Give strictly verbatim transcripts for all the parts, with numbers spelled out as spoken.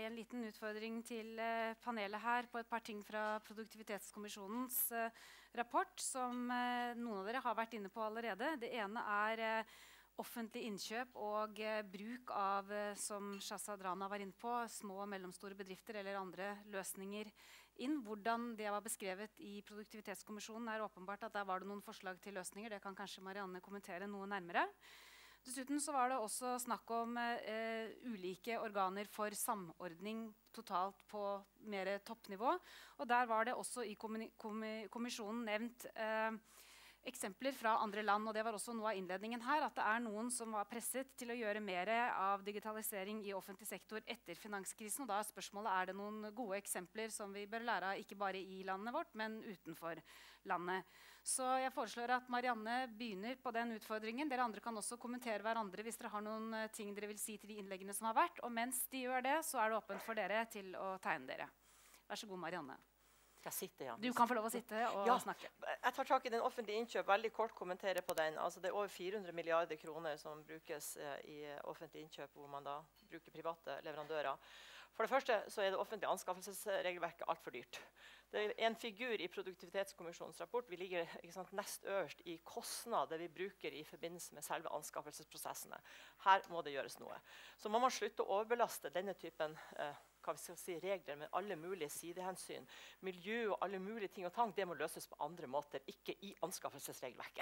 en liten utfordring til eh, panelet her på et par ting fra Produktivitetskommisjonens eh, rapport, som eh, noen av dere har vært inne på allerede. Det ene er eh, offentlig innkjøp og eh, bruk av, eh, som Shazad Rana var inne på, små og mellomstore bedrifter eller andre løsninger inn. Hvordan det var beskrevet i Produktivitetskommisjonen er åpenbart at der var det noen forslag til løsninger. Det kan kanskje Marianne kommentere noe nærmere. Dessuten så var det også snakk om eh, ulike organer for samordning totalt på mer toppnivå. Og der var det også i kommisjonen nevnt eh, eksempler fra andre land, og det var også noe av innledningen her, at det er noen som var presset til å gjøre mer av digitalisering i offentlig sektor etter finanskrisen. Og da er spørsmålet, er det noen gode eksempler som vi bør lære av, ikke bare i landet vårt, men utenfor landet. Så jeg foreslår at Marianne begynner på den utfordringen. Dere andre kan også kommentere hverandre hvis dere har noen ting dere vil si til de innleggene som har vært. Og mens de gjør det, så er det åpent for dere til å tegne dere. Vær så god, Marianne. Jeg sitter, ja. Du kan få lov å sitte og ja, snakke. Jeg tar tak i den offentlige innkjøp. Veldig kort kommentere på den. Altså, det er over fire hundre milliarder kroner som brukes eh, i offentlig innkjøp, hvor man da bruker private leverandører. For det første så er det offentlige anskaffelsesregelverket alt for dyrt. Det er en figur i Produktivitetskommisjonens rapport. Vi ligger ikke sant, nest øverst i kostnader vi bruker i forbindelse med selve anskaffelsesprosessene. Her må det gjøres noe. Så må man slutte å overbelaste denne typen eh, hva vi skal si, regler med alle mulige sidehensyn. Miljø og alle mulige ting og tang, det må løses på andre måter, ikke i anskaffelsesregelverket.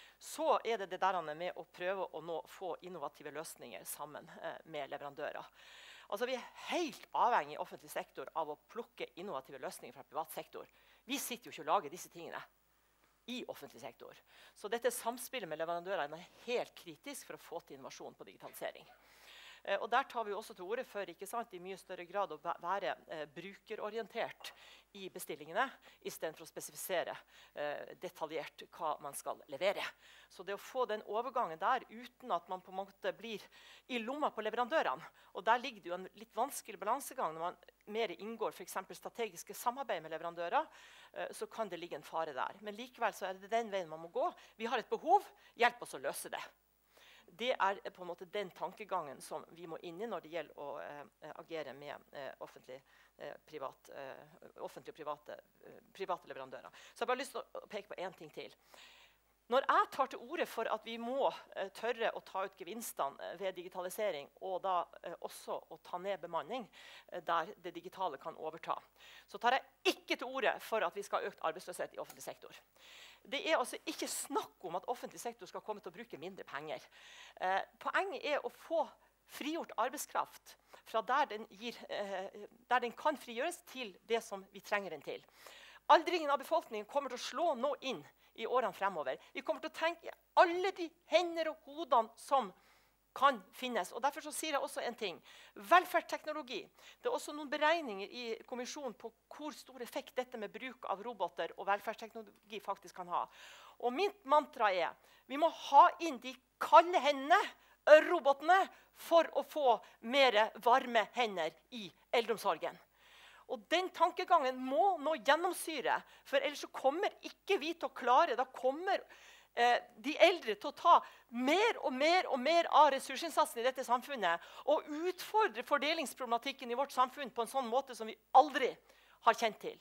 Så er det det der med å prøve å nå, få innovative løsninger sammen eh, med leverandører. Altså, vi er helt avhengig i offentlig sektor av å plukke innovative løsninger fra privat sektor. Vi sitter jo ikke og lager disse tingene i offentlig sektor. Så dette samspillet med leverandører er helt kritisk for å få til innovasjon på digitalisering. Eh, og der tar vi også til orde for ikke sant, i mye større grad å være eh, brukerorientert i bestillingene, i stedet for å spesifisere eh, detaljert hva man skal levere. Så det å få den overgangen der uten at man på en måte blir i lomma på leverandørene, og der ligger det jo en litt vanskelig balansegang når man mer inngår for eksempel strategiske samarbeid med leverandører, eh, så kan det ligge en fare der. Men likevel så er det den veien man må gå. Vi har et behov, hjelp oss å løse det. Det er på en måte den tankegangen som vi må inn i når det gjelder å eh, agere med eh, offentlig, eh, privat, eh, offentlige og private, eh, private leverandører. Så jeg har bare lyst til å peke på en ting til. Når jeg tar til orde for at vi må eh, tørre å ta ut gevinstene ved digitalisering, og da eh, også å ta ned bemanning eh, der det digitale kan overta, så tar jeg ikke til orde for at vi skal ha økt arbeidsløshet i offentlig sektor. Det er altså ikke snakk om at offentlig sektor skal komme til å bruke mindre penger. Eh, poenget er å få frigjort arbeidskraft fra der den, gir, eh, der den kan frigjøres til det som vi trenger den til. Aldringen av befolkningen kommer til å slå nå inn i årene fremover. Vi kommer til å tenke alle de hender og hodene som kan finnes. Og derfor så sier jeg også en ting. Velferdsteknologi. Det er også noen beregninger i kommisjonen på hvor stor effekt dette med bruk av roboter og velferdsteknologi faktisk kan ha. Og mitt mantra er vi må ha inn de kalde hendene, robotene, for å få mer varme hender i eldreomsorgen. Og den tankegangen må nå gjennomsyre, for ellers så kommer ikke vi til å klare. Da kommer eh, de eldre til å ta mer og mer og mer av ressursinnsatsen i dette samfunnet og utfordre fordelingsproblematikken i vårt samfunn på en sånn måte som vi aldri har kjent til.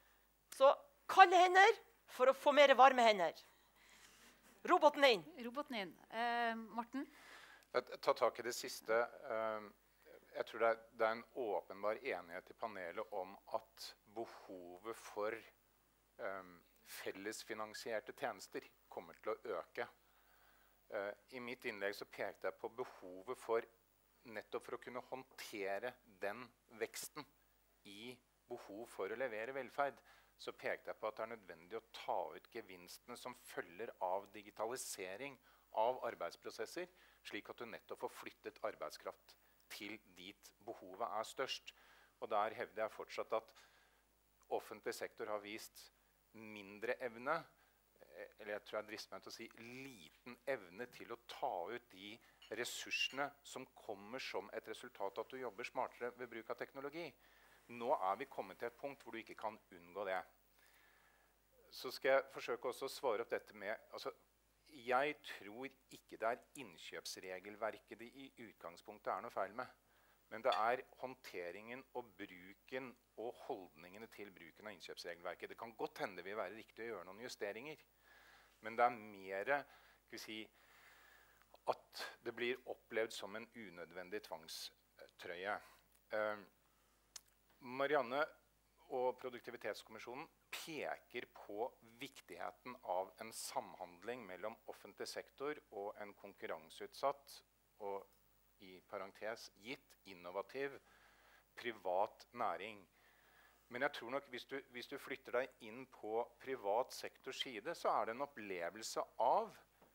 Så kalde hender for å få mer varme hender. Roboten inn. Roboten inn. Eh, Morten? Jeg tar tak i det siste. Uh, Jeg tror det er, det er en åpenbar enighet i panelet om at behovet for um, fellesfinansierte tjenester kommer til å øke. Uh, I mitt innlegg så pekte jeg på behovet for nettopp for å kunne håndtere den veksten i behov for å levere velferd. Så pekte jeg på at det er nødvendig å ta ut gevinstene som følger av digitalisering av arbeidsprosesser, slik at du nettopp får flyttet arbeidskraft til dit behovet er størst. Og der hevder jeg fortsatt at offentlig sektor har vist mindre evne, eller jeg tror jeg drister meg til å si liten evne til å ta ut de ressursene som kommer som et resultat av at du jobber smartere ved bruk av teknologi. Nå er vi kommet til et punkt hvor du ikke kan unngå det. Så skal jeg forsøke også å svare opp dette med, altså, jeg tror ikke det er innkjøpsregelverket det i utgangspunktet er noe feil med. Men det er håndteringen og bruken og holdningene til bruken av innkjøpsregelverket. Det kan godt hende det vil være riktig å gjøre noen justeringer. Men det er mer skal vi si, at det blir opplevd som en unødvendig tvangstrøye. Eh, Marianne og Produktivitetskommisjonen peker på viktigheten av en samhandling mellom offentlig sektor og en konkurranseutsatt og i parentes gitt innovativ privat næring. Men jeg tror nok hvis du, hvis du flytter deg inn på privat sektors side, så er det en opplevelse av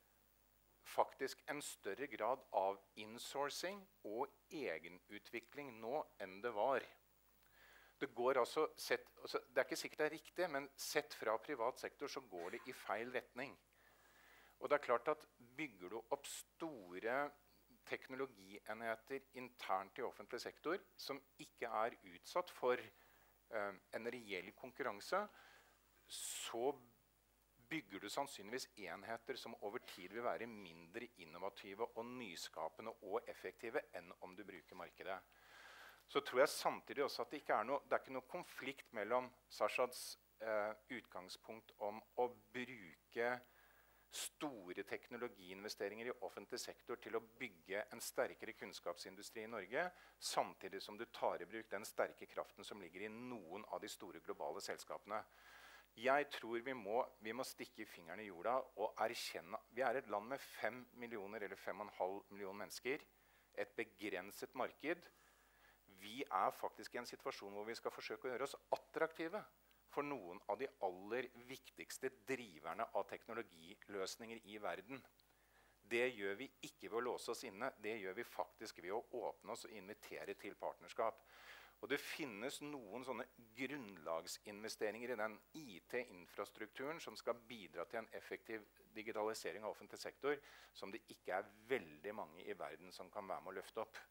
faktisk en større grad av insourcing og egenutvikling nå enn det var. Det går altså, sett, altså, det er ikke sikkert det er riktig, men sett fra privat sektor så går det i feil retning. Og det er klart at bygger du opp store teknologienheter internt i offentlig sektor som ikke er utsatt for eh, en reell konkurranse, så bygger du sannsynligvis enheter som over tid vil være mindre innovative og nyskapende og effektive enn om du bruker markedet. Så tror jeg samtidig også at det ikke er noe, det er ikke noe konflikt mellom Sarshads eh, utgangspunkt om å bruke store teknologiinvesteringer i offentlig sektor til å bygge en sterkere kunnskapsindustri i Norge, samtidig som du tar i bruk den sterke kraften som ligger i noen av de store globale selskapene. Jeg tror vi må, vi må stikke fingeren i jorda og erkjenne. Vi er et land med fem millioner eller fem og en halv million mennesker, et begrenset marked. Vi er faktisk i en situasjon hvor vi skal forsøke å gjøre oss attraktive for noen av de aller viktigste driverne av teknologiløsninger i verden. Det gjør vi ikke ved å låse oss inne, det gjør vi faktisk ved å åpne oss og invitere til partnerskap. Og det finnes noen sånne grunnlagsinvesteringer i den I T-infrastrukturen som skal bidra til en effektiv digitalisering av offentlig sektor, som det ikke er veldig mange i verden som kan være med å løfte opp.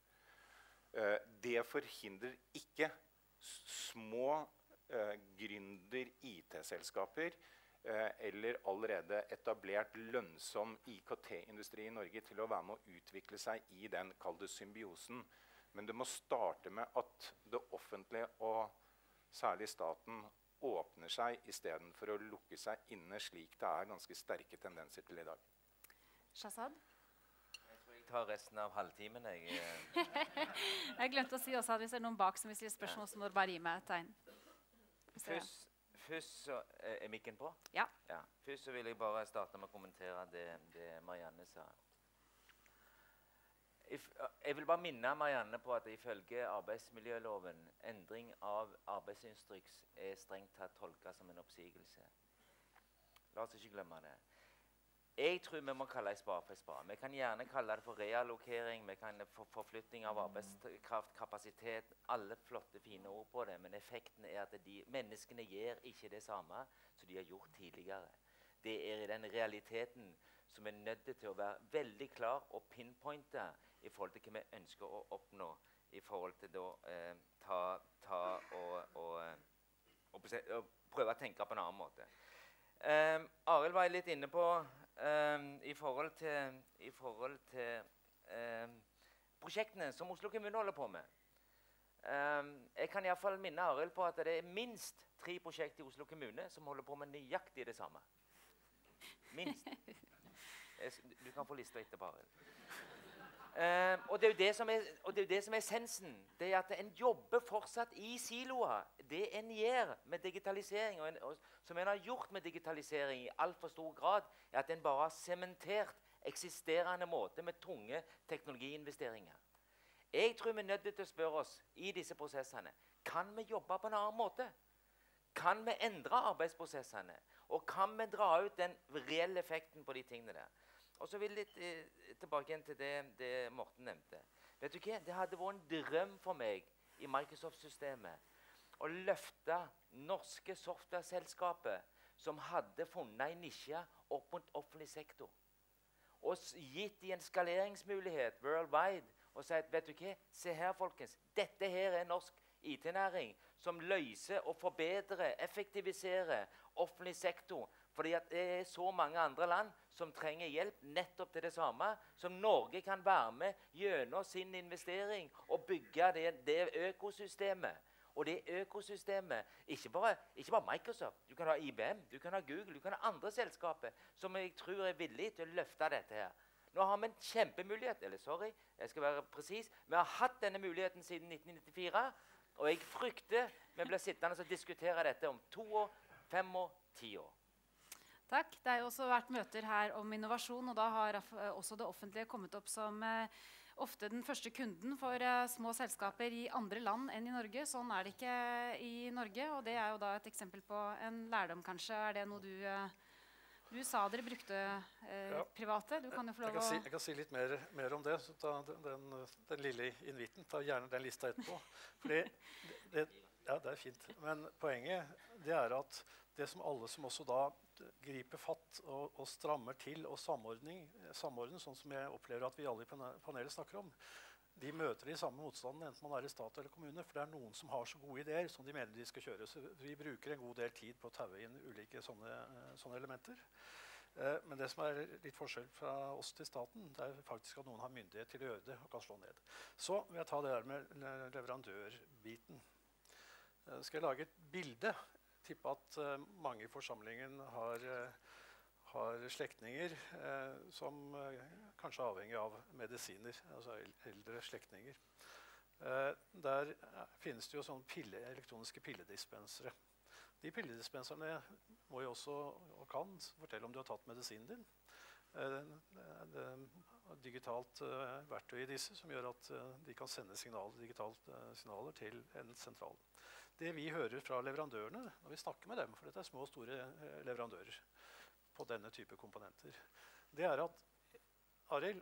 Det forhindrer ikke små Uh, gründer I T-selskaper uh, eller allerede etablert lønnsom I K T-industri i Norge til å være med å utvikle seg i den kalde symbiosen. Men det må starte med at det offentlige og særlig staten åpner seg I stedet for å lukke seg inne, slik det er ganske sterke tendenser til I dag. Shahzad? Jeg tror jeg tar resten av halvtimen. Jeg, jeg glemte å si også at hvis det er noen bak som vil stille spørsmål, så må du bare gi meg et tegn. Først, først så, er mikken på? Ja. Ja. Først så vil jeg bare starte med å kommentere det, det Marianne sa. Jeg vil bare minne Marianne på at ifølge arbeidsmiljøloven, endring av arbeidsinstruks er strengt tatt tolket som en oppsigelse. La oss ikke glemme det. Jeg tror vi må kalle det spare for spare. Vi kan gjerne kalle det for reallokering, vi kan få forflytting av arbeidskraft, kapasitet, alle flotte, fine ord på det, men effekten er at de, menneskene gjør ikke det samme som de har gjort tidligere. Det er i den realiteten som er nødt til å være veldig klar og pinpointe I forhold til hva vi ønsker å oppnå, I forhold til å eh, ta, ta og, og, og, og prøve å tenke på en annen måte. Um, Arild var litt inne på Um, I forhold til, i forhold til um, prosjektene som Oslo kommune holder på med. Um, jeg kan I hvert fall minne Arild på at det er minst tre prosjekter I Oslo kommune som holder på med nøyaktig det samme. Minst. Du kan få lista etterpå, Arild. Um, og, det er jo det som er, og det er jo det som er essensen. Det er at en jobber fortsatt I siloer. Det en gjør med digitalisering, og, en, og som en har gjort med digitalisering I alt for stor grad, er at en bare har sementert eksisterende måte med tunge teknologiinvesteringer. Jeg tror vi er nødt til å spørre oss I disse prosessene, kan vi jobbe på en annen måte? Kan vi endre arbeidsprosessene? Og kan vi dra ut den reelle effekten på de tingene der? Og så vil jeg litt eh, tilbake igjen til det, det Morten nevnte. Vet du hva? Det hadde vært en drøm for meg I Microsoft-systemet å løfte norske software-selskaper som hadde funnet en nisje opp mot offentlig sektor. Og gitt de en skaleringsmulighet worldwide og sagt, vet du hva? Se her, folkens. Dette her er norsk I T-næring som løser og forbedrer, effektiviserer offentlig sektor Fordi at det er så mange andre land som trenger hjelp nettopp til det samme, som Norge kan være med gjennom sin investering og bygge det, det økosystemet. Og det økosystemet, ikke bare, ikke bare Microsoft, du kan ha I B M, du kan ha Google, du kan ha andre selskaper som jeg tror er villige til å løfte dette her. Nå har vi en kjempemulighet, eller sorry, jeg skal være presis, vi har hatt denne muligheten siden nitten nittifire, og jeg frykter vi blir sittende og diskutere dette om to år, fem år, ti år. Takk. Det har jo også vært møter her om innovasjon, og da har også det offentlige kommet opp som eh, ofte den første kunden for eh, små selskaper i andre land enn i Norge. Sånn er det ikke i Norge, og det er jo da et eksempel på en lærdom, kanskje. Er det noe du... Eh, du sa dere brukte eh, ja. private. Du kan jo få lov jeg, kan si, å... jeg kan si litt mer, mer om det. Så ta den, den, den lille inviten. Ta gjerne den lista etterpå. Fordi det, ja, det er fint. Men poenget det er at det som alle som også da griper fatt og, og strammer til og samordning, samordning, sånn som jeg opplever at vi alle i panelet snakker om, de møter de samme motstanden enten man er i stat eller kommune, for det er noen som har så gode ideer som de mener de skal kjøre. Så vi bruker en god del tid på å taue inn ulike sånne, sånne elementer. Eh, men det som er litt forskjell fra oss til staten, det er faktisk at noen har myndighet til å gjøre det og kan slå ned. Så vil jeg ta det der med leverandørbiten. Eh, skal jeg lage et bilde? Tippe at eh, mange i forsamlingen har... Eh, har slektninger eh, som eh, kanskje er avhengig av medisiner, altså eldre slektninger. Eh, der finnes det jo sånne pille, elektroniske pilledispensere. De pilledispenserne må jo også, og kan, fortelle om du har tatt medisinen din. Eh, det er digitalt eh, verktøy i disse som gjør at eh, de kan sende signaler, digitalt eh, signaler til en sentral. Det vi hører fra leverandørene når vi snakker med dem, for dette er små og store eh, leverandører, på denne type komponenter. Det er at, Arild,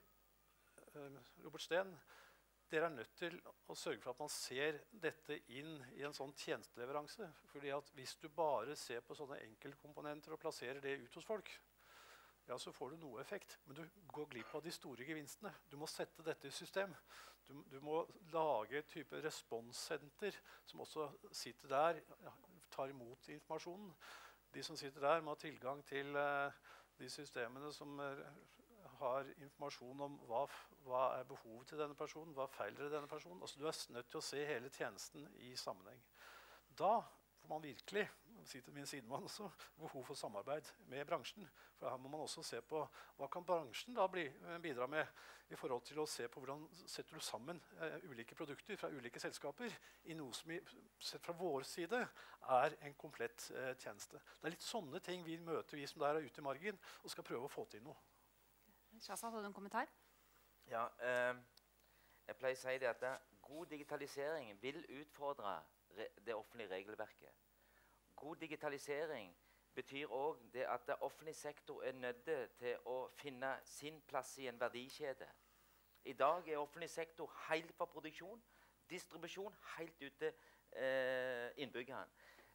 uh, Robert Steen, dere er nødt til å sørge for at man ser dette inn i en sånn tjenesteleveranse. Fordi at hvis du bare ser på sånne enkeltkomponenter og plasserer det ut hos folk, ja, så får du noe effekt. Men du går glipp av de store gevinstene. Du må sette dette i system. Du, du må lage et type responssenter som også sitter der, ja, tar imot informasjonen. De som sitter der må ha tilgang til uh, de systemene som uh, har informasjon om hva, hva er behovet til denne personen, hva feiler denne personen. Altså, du er nødt til å se hele tjenesten i sammenheng. Da får man virkelig, si til min sidemann også, behov for samarbeid med bransjen. For her må man også se på hva kan bransjen da bli, bidra med i forhold til å se på hvordan setter du sammen uh, ulike produkter fra ulike selskaper i noe som i, sett fra vår side er en komplett uh, tjeneste. Det er litt sånne ting vi møter, vi som der er ute i margen, og skal prøve å få til noe. Shahzad, hadde du en kommentar? Ja, eh, jeg pleier å si det at det, god digitalisering vil utfordre re det offentlige regelverket. God digitalisering betyr også at det offentlige sektor er nødt til å finne sin plass i en verdikjede. I dag er offentlig sektor helt fra produksjon, distribusjon, helt ut til eh, innbyggeren.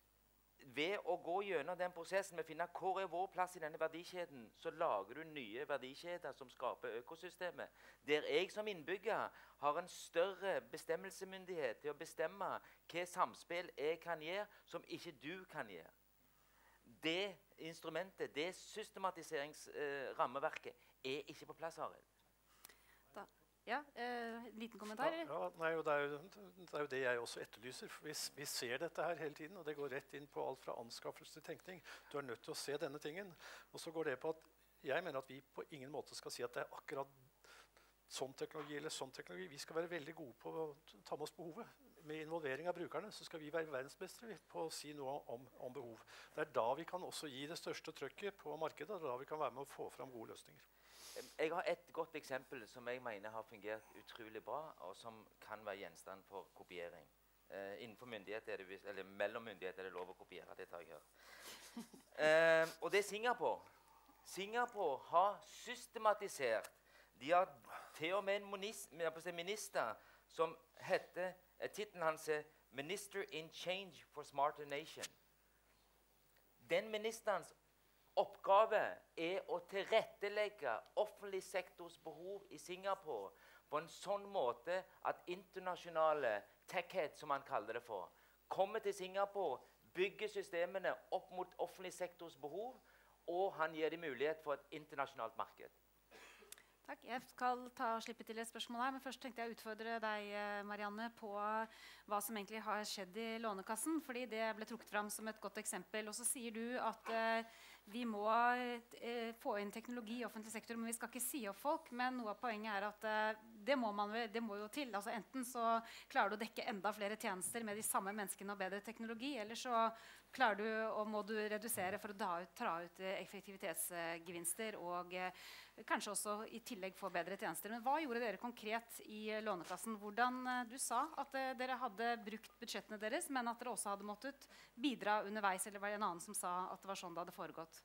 Ved å gå gjennom den prosessen med å finne hvor er vår plass i denne verdikjeden, så lager du nye verdikjeder som skaper økosystemet. Der jeg som innbygger har en større bestemmelsesmyndighet til å bestemme hva samspill jeg kan gjøre som ikke du kan gjøre. Det instrumentet, det systematiseringsrammeverket, eh, er ikke på plass, Arild. Ja, eh, liten kommentar? Ja, ja, nei, det, er jo, det er jo det jeg også etterlyser. Vi, vi ser dette her hele tiden, og det går rett inn på alt fra anskaffelse til tenkning. Du er nødt til å se denne tingen. Og så går det på at jeg mener at vi på ingen måte skal si at det er akkurat sånn teknologi eller sånn teknologi. Vi skal være veldig gode på å ta med oss behovet. Med involvering av brukerne så skal vi være verdensmestere på å si noe om, om behov. Det er da vi kan også gi det største trykket på markedet, og da vi kan være med å få fram gode løsninger. Jeg har et godt eksempel som jeg mener har fungert utrolig bra, og som kan være gjenstand for kopiering. Eh, innenfor myndighet er det, eller mellom myndighet er det lov å kopiere, det tar jeg her. Eh, og det er Singapore. Singapore har systematisert. De har til og med en minister som heter, tittelen hans er Minister in Change for Smarter Nation. Den ministerens oppgave er å tilrettelegge offentlig sektors behov i Singapore på en sånn måte at internasjonale tech-head, som man kaller det for, kommer til Singapore, bygger systemene opp mot offentlig sektors behov og han gir dem mulighet for et internasjonalt marked. Takk. Jeg skal ta og slippe til et spørsmål her, men først tenkte jeg å utfordre deg, Marianne, på hva som egentlig har skjedd i Lånekassen, fordi det ble trukket fram som et godt eksempel. Og så sier du at eh, vi må eh, få inn teknologi i offentlig sektor, men vi skal ikke si opp folk. Men noe av poenget er at eh, det, må man, det må jo til. Altså, enten så klarer du å dekke enda flere tjenester med de samme menneskene og bedre teknologi, eller så klarer du og må du redusere for å ta ut, ta ut effektivitetsgevinster og eh, kanskje også i tillegg få bedre tjenester. Men hva gjorde dere konkret i Lånekassen? Hvordan, eh, du sa at eh, dere hadde brukt budsjettene deres, men at dere også hadde måttet bidra underveis, eller var det en annen som sa at det var sånn det hadde foregått?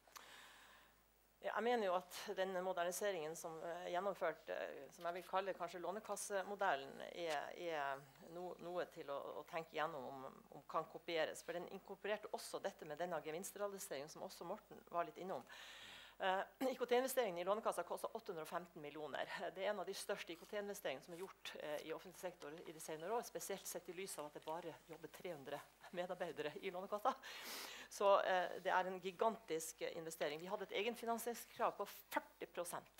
Ja, jeg mener jo at den moderniseringen som er gjennomført, eh, som jeg vil kalle kanskje Lånekassemodellen, er, er no, noe til å, å tenke gjennom om, om kan kopieres. For den inkorporerte også dette med denne gevinstrealiseringen, som også Morten var litt innom. Uh, I K T-investeringen i Lånekassa koster åtte hundre og femten millioner. Det er en av de største I K T-investeringene som er gjort uh, i offentlig sektor i de senere år, spesielt sett i lys av at det bare jobber tre hundre medarbeidere i Lånekassa. Så uh, det er en gigantisk uh, investering. Vi hadde et egenfinansieringskrav på førti prosent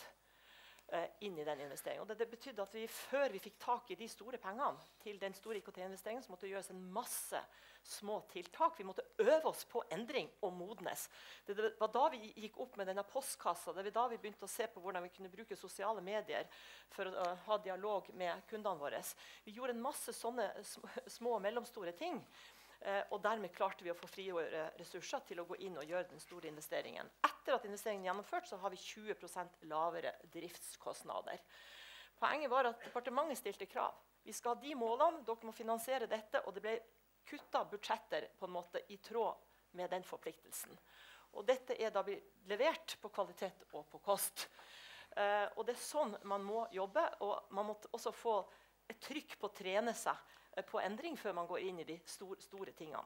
uh, inn i den investeringen. Og det, det betydde at vi, før vi fikk tak i de store pengene til den store I K T-investeringen, så måtte det gjøres en masse små tiltak. Vi måtte øve oss på endring og modnes. Det, det var da vi gikk opp med denne postkassa. Det var da vi begynte å se på hvordan vi kunne bruke sosiale medier for å uh, ha dialog med kundene våre. Vi gjorde en masse sånne små og mellomstore ting. Uh, og dermed klarte vi å få frigjøre ressurser til å gå inn og gjøre den store investeringen. Etter at investeringen er gjennomført, så har vi tjue prosent lavere driftskostnader. Poenget var at departementet stilte krav. Vi skal ha de målene, dere må finansiere dette, og det ble kutta budsjetter på en måte i tråd med den forpliktelsen. Og dette er da levert på kvalitet og på kost. Uh, og det er sånn man må jobbe, og man må også få et trykk på å trene seg uh, på endring før man går inn i de store, store tingene.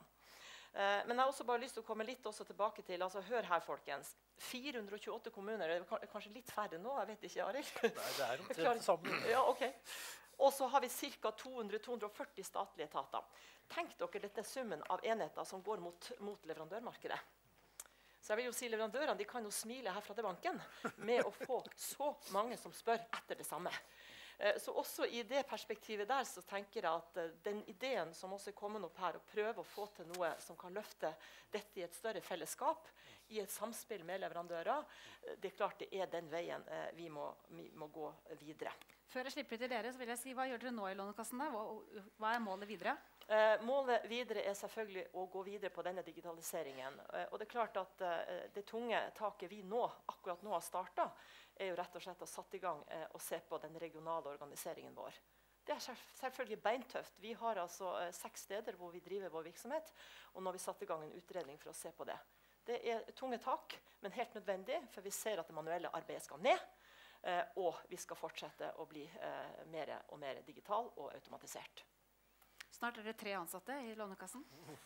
Uh, men jeg har også bare lyst til å komme litt også tilbake til, altså hør her folkens, fire hundre og tjueåtte kommuner, det er kanskje litt færre nå, jeg vet ikke, Arild? Nei, det er omtrent sammen. Ja, ok. Og så har vi ca. to hundre til to hundre og førti statlige etater. Tenk dere dette summen av enheter som går mot, mot leverandørmarkedet. Så jeg vil jo si leverandørene de kan jo smile herfra til banken med å få så mange som spør etter det samme. Eh, så også i det perspektivet der så tenker jeg at uh, den ideen som også er kommet opp her, å prøve å få til noe som kan løfte dette i et større fellesskap, i et samspill med leverandører, uh, det er klart det er den veien uh, vi, må, vi må gå videre. Før jeg slipper til dere, så vil jeg si, hva gjør dere nå i Lånekassen? Der? Hva, hva er målet videre? Eh, målet videre er selvfølgelig å gå videre på denne digitaliseringen. Eh, og det er klart at eh, det tunge taket vi nå, akkurat nå har startet, er jo rett og slett å satt i gang eh, og se på den regionale organiseringen vår. Det er selvfølgelig beintøft. Vi har altså eh, seks steder hvor vi driver vår virksomhet, og nå har vi satt i gang en utredning for å se på det. Det er tunge tak, men helt nødvendig, for vi ser at det manuelle arbeidet skal ned, eh, og vi skal fortsette å bli eh, mer og mer digital og automatisert. Snart er det tre ansatte i Lånekassen.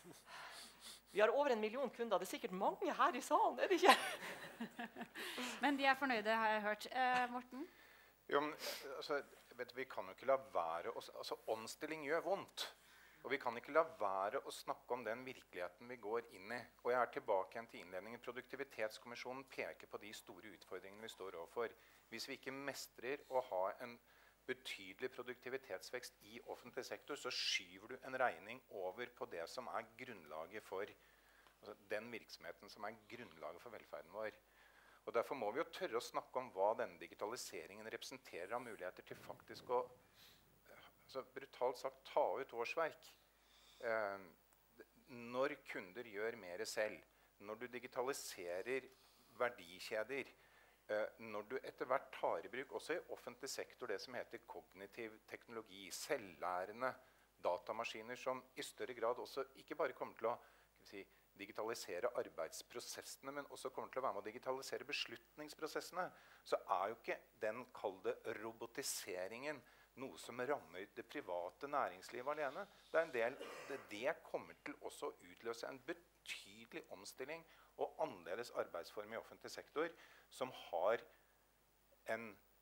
Vi har over en million kunder. Det er sikkert mange her i salen, er det ikke? Men de er fornøyde, har jeg hørt. Eh, Morten? Jo, men, altså, vet du, vi kan jo ikke la være å, altså, omstilling gjør vondt. Og vi kan ikke la være å snakke om den virkeligheten vi går inn i. Og jeg er tilbake igjen til innledningen. Produktivitetskommisjonen peker på de store utfordringene vi står overfor. Hvis vi ikke mestrer å ha en betydelig produktivitetsvekst i offentlig sektor, så skyver du en regning over på det som er grunnlaget for altså den virksomheten som er grunnlaget for velferden vår. Og derfor må vi jo tørre å snakke om hva denne digitaliseringen representerer av muligheter til faktisk å altså brutalt sagt ta ut årsverk. Eh, når kunder gjør mer selv, når du digitaliserer verdikjeder, Uh, når du etter hvert tar i bruk også i offentlig sektor det som heter kognitiv teknologi, selvlærende datamaskiner som i større grad også ikke bare kommer til å si, digitalisere arbeidsprosessene, men også kommer til å være med å digitalisere beslutningsprosessene, så er jo ikke den kalde robotiseringen noe som rammer det private næringslivet alene. Det, er en del, det, det kommer til også å utløse en betydelig omstilling og annerledes arbeidsform i offentlig sektor som har en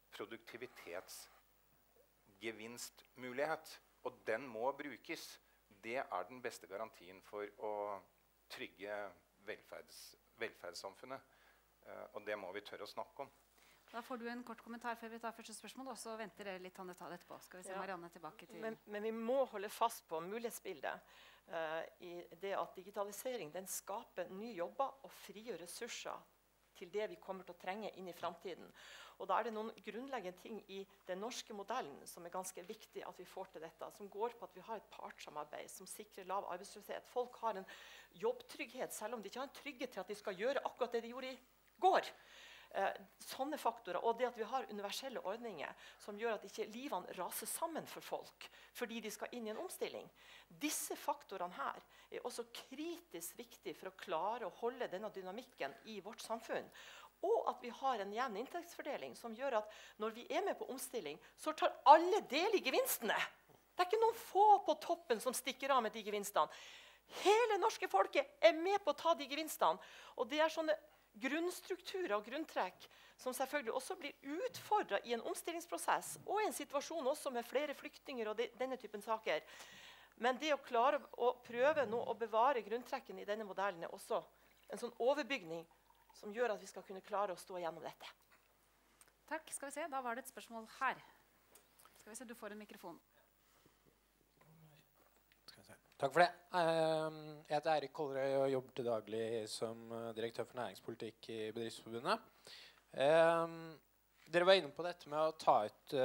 produktivitetsgevinstmulighet. Og den må brukes. Det er den beste garantien for å trygge velferds, velferdssamfunnet. Uh, og det må vi tørre å snakke om. Da får du en kort kommentar før vi tar første spørsmål, og så venter dere litt Hanne ta det etterpå. Skal vi se Ja. Marianne tilbake til... Men, men vi må holde fast på mulighetsbildet uh, i det at digitalisering den skaper nye jobber og frigjør ressurser til det vi kommer til å trenge inn i fremtiden. Og da er det noen grunnleggende ting i den norske modellen som er ganske viktig at vi får til dette, som går på at vi har et partssamarbeid som sikrer lav arbeidsløshet. Folk har en jobbtrygghet, selv om de ikke har en trygghet til at de skal gjøre akkurat det de gjorde i går. Eh, sånne faktorer, og det at vi har universelle ordninger som gjør at ikke livene raser sammen for folk fordi de skal inn i en omstilling. Disse faktorene her er også kritisk viktige for å klare å holde denne dynamikken i vårt samfunn. Og at vi har en jevn inntektsfordeling som gjør at når vi er med på omstilling, så tar alle del i gevinstene. Det er ikke noen få på toppen som stikker av med de gevinstene. Hele norske folket er med på å ta de gevinstene, og det er sånne grunnstrukturer og grunntrekk som selvfølgelig også blir utfordret i en omstillingsprosess og i en situasjon også med flere flyktninger og de, denne typen saker. Men det å klare å prøve nå å bevare grunntrekken i denne modellen er også en sånn overbygning som gjør at vi skal kunne klare å stå gjennom dette. Takk, skal vi se. Da var det et spørsmål her. Skal vi se, du får en mikrofon. Takk for det. Jeg heter Eirik Kollerøy og jobber til daglig som direktør for næringspolitikk i Bedriftsforbundet. Dere var inne på dette med å ta ut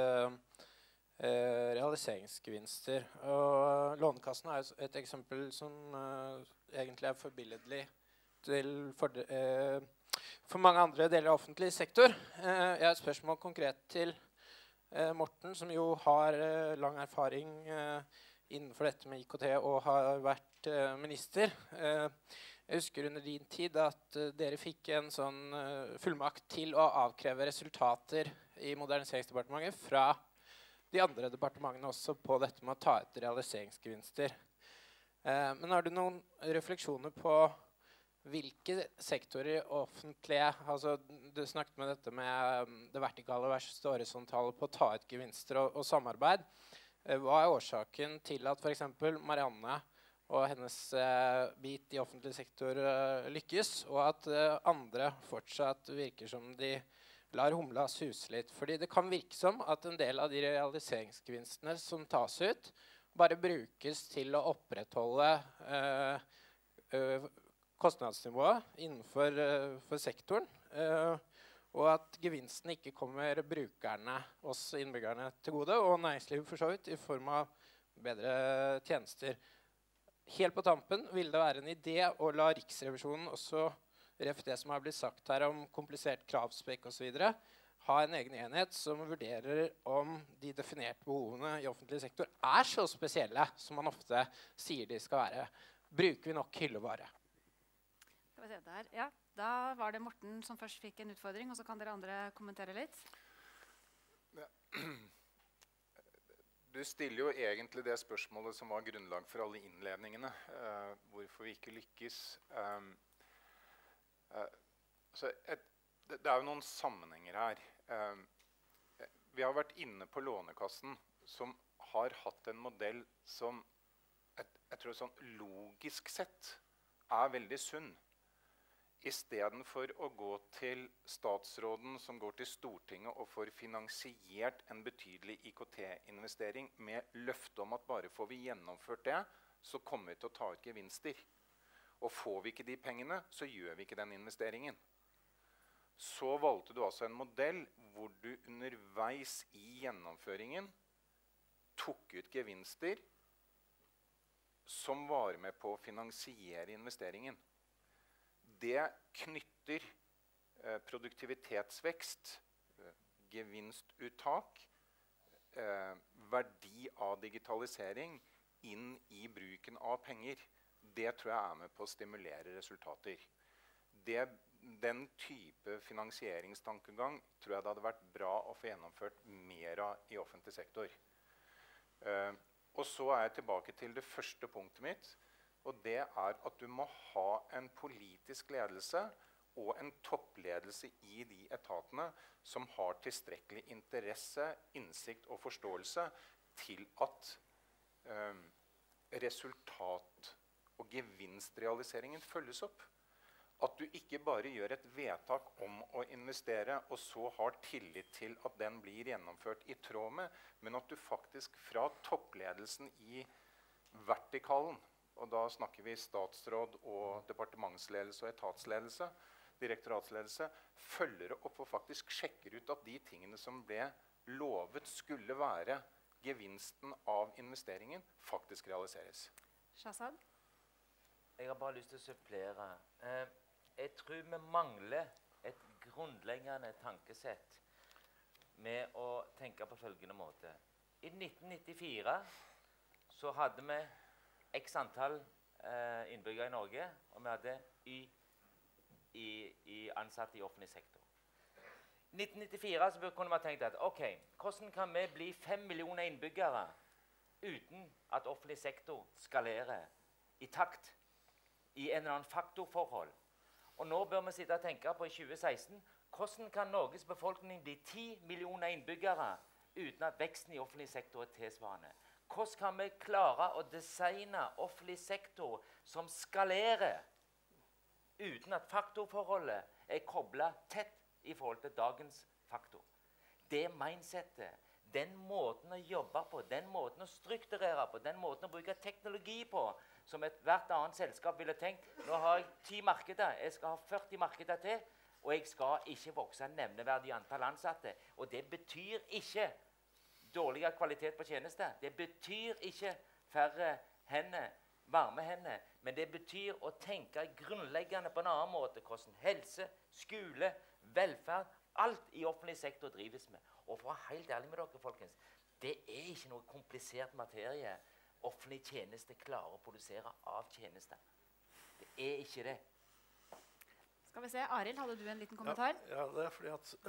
realiseringsgevinster. Og Lånekassen er et eksempel som egentlig er forbilledlig til for, for mange andre deler av offentlig sektor. Jeg har et spørsmål konkret til Morten, som jo har lang erfaring innenfor dette med I K T og har vært uh, minister. Uh, jeg husker under din tid at uh, dere fikk en sånn uh, fullmakt til å avkreve resultater i Moderniseringsdepartementet fra de andre departementene også på dette med å ta ut realiseringsgevinster. Uh, men har du noen refleksjoner på hvilke sektorer offentlige, altså du snakket med dette med um, det vertikale versus det horisontale på å ta ut gevinster og, og samarbeid. Hva er årsaken til at for eksempel Marianne og hennes eh, bit i offentlig sektor eh, lykkes, og at eh, andre fortsatt virker som de lar humla suse litt? Fordi det kan virke som at en del av de realiseringsgevinstene som tas ut, bare brukes til å opprettholde eh, eh, kostnadsnivået innenfor eh, for sektoren. Eh, Og at gevinsten ikke kommer brukerne, oss innbyggerne, til gode, og næringslivet for så vidt, i form av bedre tjenester. Helt på tampen vil det være en idé å la Riksrevisjonen også, ref det som har blitt sagt her om komplisert kravspekk og så videre, ha en egen enhet som vurderer om de definerte behovene i offentlig sektor er så spesielle som man ofte sier de skal være. Bruker vi nok hyllevare? Skal vi se der, ja. Da var det Morten som først fikk en utfordring, og så kan dere andre kommentere litt. Du stiller jo egentlig det spørsmålet som var grunnlag for alle innledningene. Uh, hvorfor vi ikke lykkes. Um, uh, så et, det, det er jo noen sammenhenger her. Um, vi har vært inne på Lånekassen, som har hatt en modell som et, jeg tror sånn logisk sett er veldig sunn. I stedet for å gå til statsråden som går til Stortinget og får finansiert en betydelig I K T-investering med løfte om at bare får vi gjennomført det, så kommer vi til å ta ut gevinster. Og får vi ikke de pengene, så gjør vi ikke den investeringen. Så valgte du altså en modell hvor du underveis i gjennomføringen tok ut gevinster som var med på å finansiere investeringen. Det knytter eh, produktivitetsvekst, eh, gevinstuttak, eh, verdi av digitalisering inn i bruken av penger. Det tror jeg er med på å stimulere resultater. Det, den type finansieringstankegang tror jeg det hadde vært bra å få gjennomført mer av i offentlig sektor. Eh, og så er jeg tilbake til det første punktet mitt. Og det er at du må ha en politisk ledelse og en toppledelse i de etatene som har tilstrekkelig interesse, innsikt og forståelse til at eh, resultat- og gevinstrealiseringen følges opp. at du ikke bare gjør et vedtak om å investere, og så har tillit til at den blir gjennomført i tråd med, men at du faktisk fra toppledelsen i vertikalen, og da snakker vi statsråd og departementsledelse og etatsledelse, direktoratsledelse, følger opp og faktisk sjekker ut at de tingene som ble lovet skulle være gevinsten av investeringen, faktisk realiseres. Shahzad? Jeg har bare lyst til å supplere. Eh, jeg tror vi mangler et grunnleggende tankesett med å tenke på følgende måte. I nitten nittifire så hadde vi x antall eh, innbyggere i Norge, og vi hadde y i, i ansatte i offentlig sektor. I nitten nittifire så kunne man tenkt at ok, hvordan kan vi bli fem millioner innbyggere uten at offentlig sektor skalerer i takt i en eller annen faktorforhold? Og nå bør vi sitte og tenke på i tjue seksten, hvordan kan Norges befolkning bli ti millioner innbyggere uten at veksten i offentlig sektor er tilsvarende? Hvordan kan vi klare å designe offentlig sektor som skalerer uten at faktorforholdet er koblet tett i forhold til dagens faktor? Det mindsetet, den måten å jobbe på, den måten å strukturere på, den måten å bruke teknologi på, som et hvert annet selskap ville tenkt, nå har jeg ti markeder, jeg skal ha førti markeder til, og jeg skal ikke vokse nevneverdig antall ansatte. Og det betyr ikke dårligere kvalitet på tjenester. Det betyr ikke færre hender, varme hender, men det betyr å tenke grunnleggende på en annen måte, hvordan helse, skole, velferd, alt i offentlig sektor drives med. Og for å være helt ærlig med dere, folkens, det er ikke noe komplisert materie offentlig tjeneste klarer å produsere av tjenester. Det er ikke det. Skal vi se, Arild, hadde du en liten kommentar? Ja, ja det er fordi at,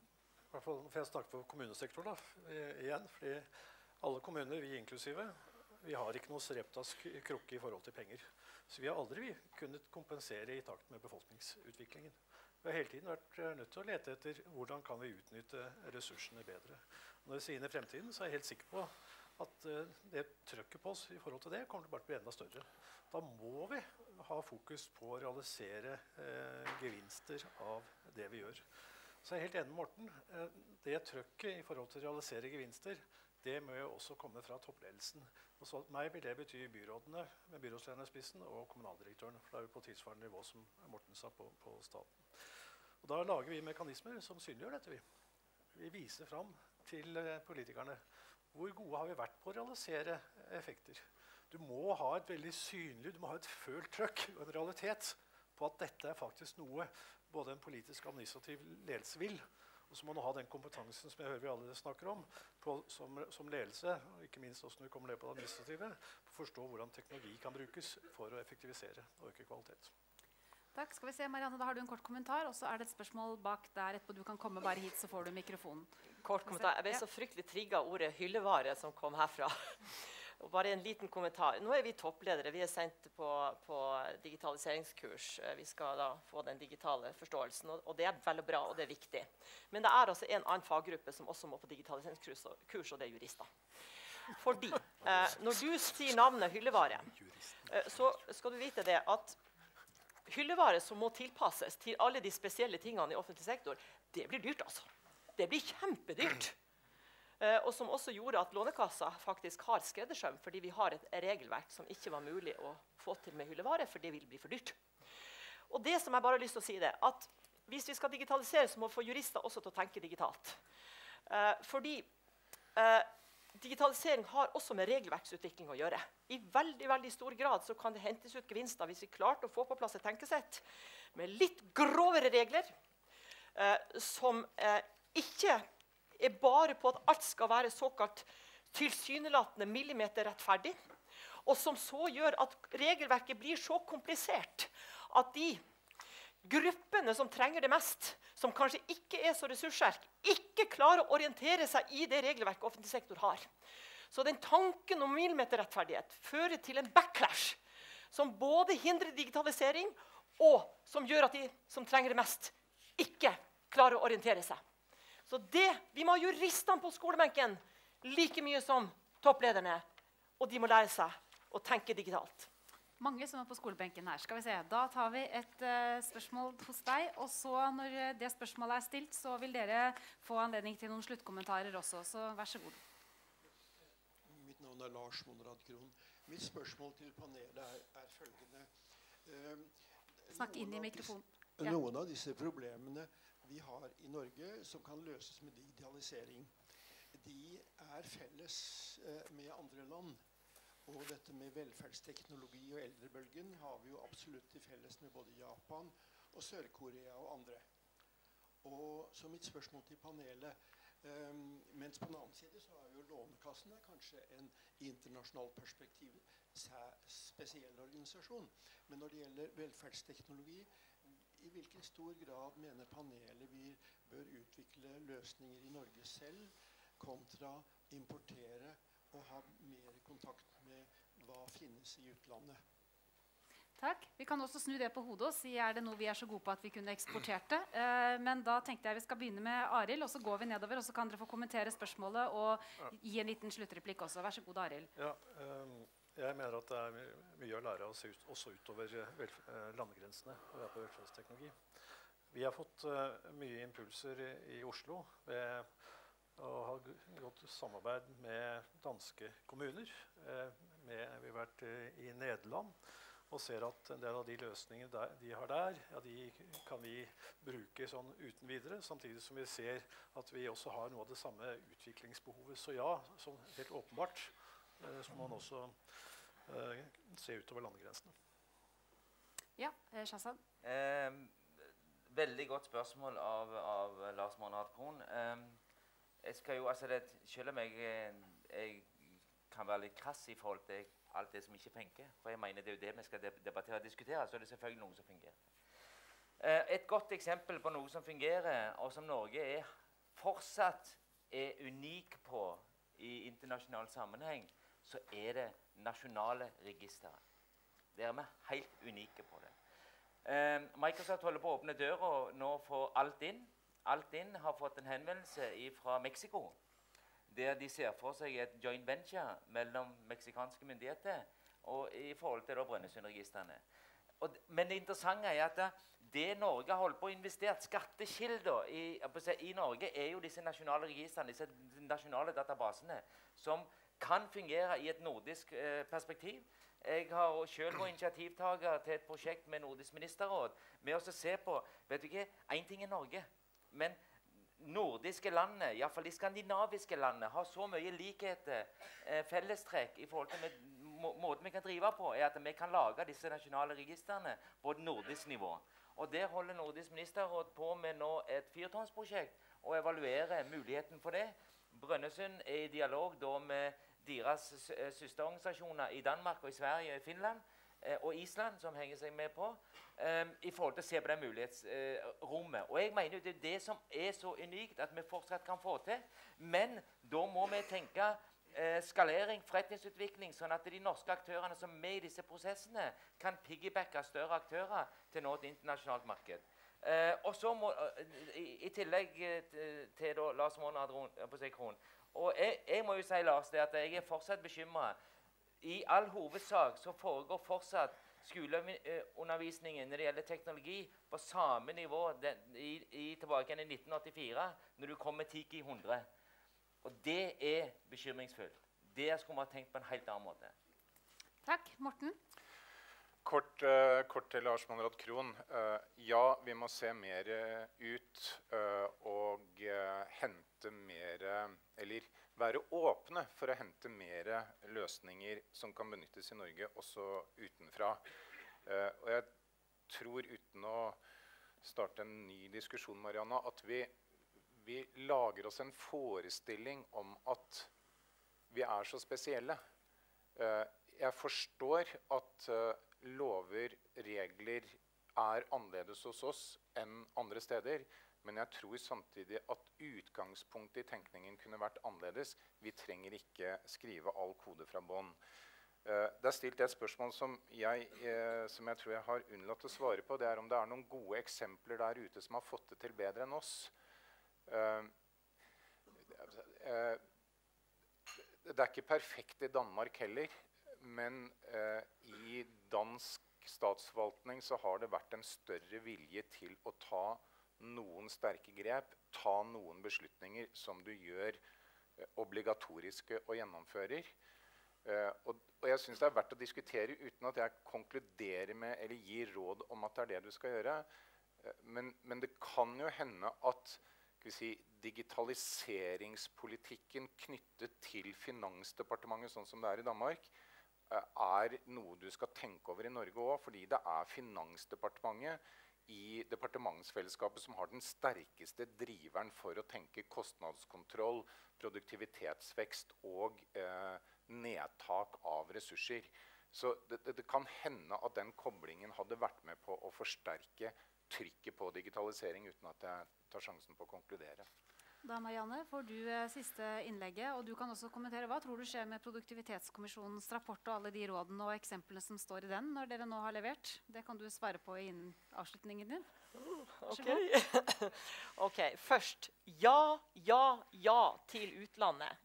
i hvert fall for jeg snakker for kommunesektoren da, igjen, fordi alle kommuner, vi inklusive, vi har ikke noe Sareptas krukke i forhold til penger. Så vi har aldri kunnet kompensere i takt med befolkningsutviklingen. Vi har hele tiden vært nødt til å lete etter hvordan kan vi utnytte ressursene bedre. Når vi sier inn i fremtiden, så er jeg helt sikker på at uh, det trøkket på oss i forhold til det kommer til å bli enda større. Da må vi ha fokus på å realisere uh, gevinster av det vi gjør. Så jeg er helt enig med Morten. Uh, det trøkket i forhold til å realisere gevinster, det må jo også komme fra toppledelsen. Og så meg vil det bety byrådene, med byrådslederne i spissen, og kommunaldirektøren. For da er vi på tilsvarende nivå som Morten sa på, på staten. Og da lager vi mekanismer som synliggjør dette. Vi, vi viser fram til uh, politikerne. Hvor gode har vi vært på å realisere effekter? Du må ha et veldig synlig, du må ha et følt trøkk og en realitet på at dette er faktisk noe både en politisk og administrativ ledelse vil. Og så må du ha den kompetansen som jeg hører vi alle snakker om, på, som, som ledelse, og ikke minst også når vi kommer ned på det administrative, for å forstå hvordan teknologi kan brukes for å effektivisere og øke kvalitet. Takk. Skal vi se, Marianne, da har du en kort kommentar, og så er det et spørsmål bak der etterpå. Du kan komme bare hit, så får du mikrofonen. Kort kommentar. Jeg ble så fryktelig trigget ordet hyllevare som kom herfra. Og bare en liten kommentar. Nå er vi toppledere. Vi er sendt på, på digitaliseringskurs. Vi skal da få den digitale forståelsen, og, og det er veldig bra, og det er viktig. Men det er altså en annen faggruppe som også må på digitaliseringskurs, og det er jurister. Fordi eh, når du sier navnet hyllevare, eh, så skal du vite det at hyllevare som må tilpasses til alle de spesielle tingene i offentlig sektor, det blir dyrt, altså. Det blir kjempedyrt. Uh, og som også gjorde at Lånekassa faktisk har skreddersøm, fordi vi har et regelverk som ikke var mulig å få til med hyllevare, for det vil bli for dyrt. Og det som jeg bare har lyst til å si det, at hvis vi skal digitalisere, så må vi få jurister også til å tenke digitalt. Uh, fordi uh, digitalisering har også med regelverksutvikling å gjøre. I veldig, veldig stor grad så kan det hentes ut gevinster hvis vi klarte å få på plass et tenkesett med litt grovere regler, uh, som uh, ikke er bare på at alt skal være såkalt tilsynelatende millimeter rettferdig, og som så gjør at regelverket blir så komplisert at de gruppene som trenger det mest, som kanskje ikke er så ressurssterke, ikke klarer å orientere seg i det regelverket offentlig sektor har. Så den tanken om millimeterrettferdighet fører til en backlash som både hindrer digitalisering, og som gjør at de som trenger det mest, ikke klarer å orientere seg. Så det, vi må ha juristene på skolebenken like mye som topplederne, og de må lære seg å tenke digitalt. Mange som er på skolebenken her. Skal vi se. Da tar vi et uh, spørsmål hos deg. Og så når det spørsmålet er stilt, så vil dere få anledning til noen sluttkommentarer også. Så vær så god. Mitt navn er Lars Monrad Krohn. Mitt spørsmål til panelet er, er følgende. Um, Snakk inn i mikrofonen. Ja. Noen av disse problemene vi har i Norge som kan løses med digitalisering, de er felles uh, med andre land. Og dette med velferdsteknologi og eldrebølgen har vi jo absolutt til felles med både Japan og Sør-Korea og andre. Og så mitt spørsmål til panelet, um, mens på den annen side så er jo Lånekassen kanskje en i internasjonalt perspektiv spesiell organisasjon. Men når det gjelder velferdsteknologi, i hvilken stor grad mener panelet vi bør utvikle løsninger i Norge selv, kontra importere og ha mer kontakt med hva finnes i utlandet. Takk. Vi kan også snu det på hodet og si er det noe vi er så gode på at vi kunne eksportert det. Eh, men da tenkte jeg vi skal begynne med Arild, og så går vi nedover, og så kan dere få kommentere spørsmålet og gi en liten sluttreplikk også. Vær så god, Arild. Ja, um, jeg mener at det er my mye å lære oss ut, også utover uh, landegrensene på velferdsteknologi. Vi har fått uh, mye impulser i, i Oslo ved og har gått samarbeid med danske kommuner. Eh, med, vi har vært eh, i Nederland og ser at en del av de løsningene der, de har der, ja, de kan vi bruke sånn uten videre, samtidig som vi ser at vi også har noe av det samme utviklingsbehovet. Så ja, som helt åpenbart, eh, så må man også eh, se utover landegrensene. Ja, eh, Shahzad. Eh, veldig godt spørsmål av, av Lars Monrad Krohn. Eh, Jeg skal jo, altså det, selv om jeg, jeg kan være litt krass i forhold til alt det som ikke funker, for jeg mener det er jo det vi skal debattere og diskutere, så er det selvfølgelig noe som fungerer. Eh, et godt eksempel på noe som fungerer, og som Norge er fortsatt er unik på i internasjonal sammenheng, så er det nasjonale registre. Der er vi helt unike på det. Eh, Microsoft holder på å åpne døra nå for alt inn. Altinn har fått en henvendelse fra Mexico, der de ser for seg et joint venture mellom meksikanske myndigheter og i forhold til Brønnøysundregistrene. Men det interessante er at det Norge har holdt på å investere skattekilder i, i Norge, er jo disse nasjonale registrene, disse nasjonale databasene, som kan fungere i et nordisk eh, perspektiv. Jeg har selv vært initiativtaker til et prosjekt med Nordisk ministerråd med å se på, vet du ikke, en ting er Norge. Men nordiske landene, i hvert fall de skandinaviske landene, har så mye likheter, eh, fellestrekk i forhold til med, må, måten vi kan drive på, er at vi kan lage disse nasjonale registrene på et nordisk nivå. Og der holder Nordisk ministerråd på med nå et fyrtårnsprosjekt og evaluerer muligheten for det. Brønnøysund er i dialog da med deres søsterorganisasjoner i Danmark og i Sverige og i Finland eh, og Island, som henger seg med på, Um, i forhold til å se på det mulighetsrommet. Uh, og jeg mener det er det som er så unikt at vi fortsatt kan få til. Men da må vi tenke uh, skalering, forretningsutvikling, sånn at de norske aktørene som er med i disse prosessene, kan piggybacke større aktører til nå et internasjonalt marked. Uh, og så må, uh, i, i tillegg uh, til da, Lars Monrad Krohn. Og jeg, jeg må jo si, Lars, det at jeg er fortsatt bekymret. I all hovedsak så foregår fortsatt skoleundervisningen når det gjelder teknologi på samme nivå den, i, i, tilbake i nitten åttifire, når du kom med Tiki hundre. Og det er bekymringsfullt. Det skulle man ha tenkt på en helt annen måte. Takk. Morten? Kort, uh, kort til Lars Monrad Krohn. Uh, ja, vi må se mer ut uh, og uh, hente mer, eller være åpne for å hente mer løsninger som kan benyttes i Norge, også utenfra. Uh, og jeg tror, uten å starte en ny diskusjon, Marianna, at vi, vi lager oss en forestilling om at vi er så spesielle. Uh, jeg forstår at uh, lover, regler er annerledes hos oss enn andre steder, men jeg tror samtidig at utgangspunktet i tenkningen kunne vært annerledes. Vi trenger ikke skrive all kode fra bånn. Uh, det er stilt et spørsmål som jeg, uh, som jeg tror jeg har unnlatt å svare på. Det er om det er noen gode eksempler der ute som har fått det til bedre enn oss. Uh, uh, det er ikke perfekt i Danmark heller, men eh, i dansk statsforvaltning så har det vært en større vilje til å ta noen sterke grep, ta noen beslutninger som du gjør eh, obligatoriske og gjennomfører. Eh, og, og jeg synes det er verdt å diskutere uten at jeg konkluderer med eller gir råd om at det er det du skal gjøre. Eh, men, men det kan jo hende at skal vi si, digitaliseringspolitikken knyttet til Finansdepartementet, sånn som det er i Danmark, er noe du skal tenke over i Norge også, fordi det er Finansdepartementet i departementsfellesskapet som har den sterkeste driveren for å tenke kostnadskontroll, produktivitetsvekst og eh, nedtak av ressurser. Så det, det, det kan hende at den koblingen hadde vært med på å forsterke trykket på digitalisering uten at jeg tar sjansen på å konkludere. Da, Marianne, får du eh, siste innlegget, og du kan også kommentere. Hva tror du skjer med Produktivitetskommisjonens rapport og alle de rådene og eksemplene som står i den når dere nå har levert? Det kan du svare på innen avslutningen din. Okay. ok, først. Ja, ja, ja til utlandet.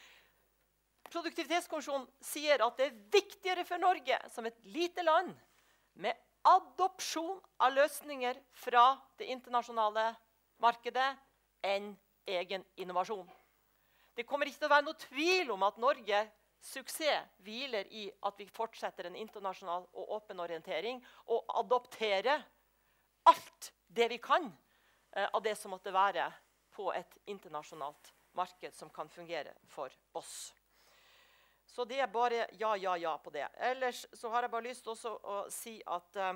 Produktivitetskommisjonen sier at det er viktigere for Norge som et lite land med adopsjon av løsninger fra det internasjonale markedet enn egen innovasjon. Det kommer ikke til å være noe tvil om at Norges suksess hviler i at vi fortsetter en internasjonal og åpen orientering og adopterer alt det vi kan eh, av det som måtte være på et internasjonalt marked som kan fungere for oss. Så det er bare ja, ja, ja på det. Ellers så har jeg bare lyst til også å si at eh,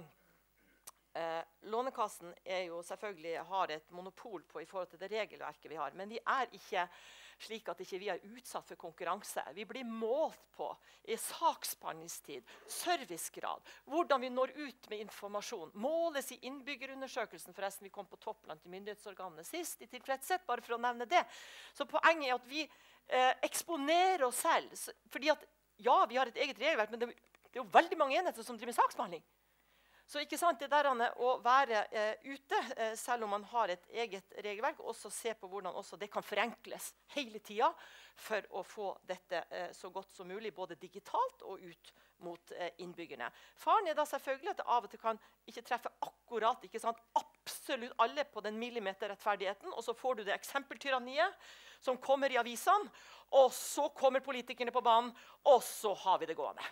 Eh, Lånekassen er jo selvfølgelig har et monopol på i forhold til det regelverket vi har, men vi er ikke slik at ikke vi er utsatt for konkurranse. Vi blir målt på i saksbehandlingstid, servicegrad, hvordan vi når ut med informasjon, måles i innbyggerundersøkelsen, forresten vi kom på topp blant de myndighetsorganene sist, i tilfredshet, bare for å nevne det. Så poenget er at vi eh, eksponerer oss selv, fordi at ja, vi har et eget regelverk, men det, det er jo veldig mange enheter som driver med saksbehandling. Så ikke sant, det der å være eh, ute, eh, selv om man har et eget regelverk, og også se på hvordan også det kan forenkles hele tiden for å få dette eh, så godt som mulig, både digitalt og ut mot eh, innbyggerne. Faren er da selvfølgelig at det av og til kan ikke treffe akkurat, ikke sant, absolutt alle på den millimeterrettferdigheten, og så får du det eksempeltyranniet som kommer i avisene, og så kommer politikerne på banen, og så har vi det gående.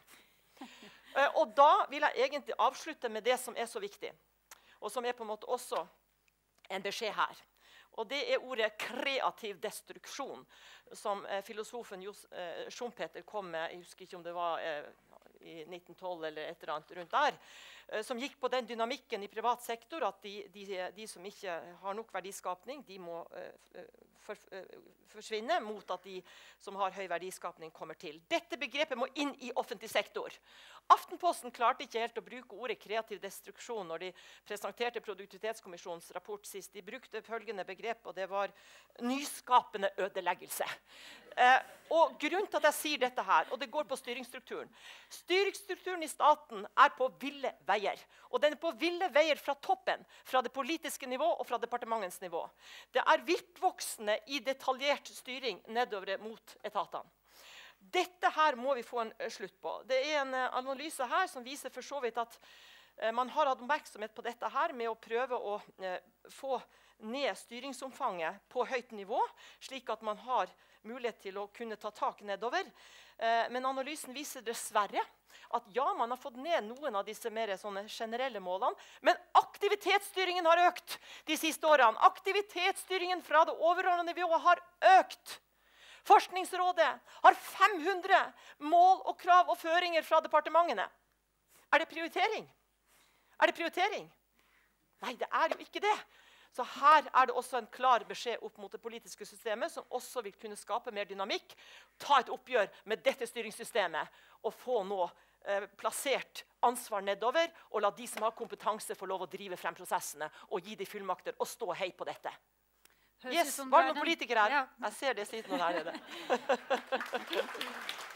Uh, og da vil jeg egentlig avslutte med det som er så viktig, og som er på en måte også en beskjed her. Og det er ordet kreativ destruksjon, som uh, filosofen Jos, uh, Schumpeter kom med, jeg husker ikke om det var uh, i nitten tolv eller et eller annet rundt der, uh, som gikk på den dynamikken i privat sektor, at de, de, de som ikke har nok verdiskapning, de må uh, for, uh, forsvinne, mot at de som har høy verdiskapning kommer til. Dette begrepet må inn i offentlig sektor. Aftenposten klarte ikke helt å bruke ordet kreativ destruksjon når de presenterte Produktivitetskommisjonens rapport sist. De brukte følgende begrep, og det var nyskapende ødeleggelse. Eh, og grunnen til at jeg sier dette her, og det går på styringsstrukturen. Styringsstrukturen i staten er på ville veier. Og den er på ville veier fra toppen, fra det politiske nivå og fra departementens nivå. Det er viltvoksende i detaljert styring nedover mot etatene. Dette her må vi få en uh, slutt på. Det er en uh, analyse her som viser for så vidt at uh, man har hatt oppmerksomhet på dette her med å prøve å uh, få ned styringsomfanget på høyt nivå, slik at man har mulighet til å kunne ta tak nedover. Uh, men analysen viser dessverre at ja, man har fått ned noen av disse mer sånne generelle målene, men aktivitetsstyringen har økt de siste årene. Aktivitetsstyringen fra det overordnede nivået har økt. Forskningsrådet har fem hundre mål og krav og føringer fra departementene. Er det prioritering? Er det prioritering? Nei, det er jo ikke det. Så her er det også en klar beskjed opp mot det politiske systemet, som også vil kunne skape mer dynamikk. Ta et oppgjør med dette styringssystemet, og få nå eh, plassert ansvar nedover, og la de som har kompetanse få lov å drive frem prosessene, og gi de fullmakter, og stå hei på dette. Yes, var det noen politikere her? Ja. Jeg ser det sitter noen her nede.